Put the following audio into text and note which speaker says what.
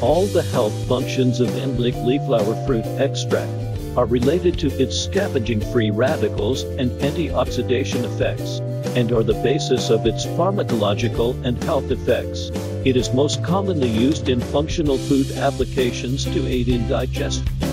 Speaker 1: All the health functions of Emblick leaflower fruit extract are related to its scavenging free radicals and antioxidant effects, and are the basis of its pharmacological and health effects. It is most commonly used in functional food applications to aid in digestion.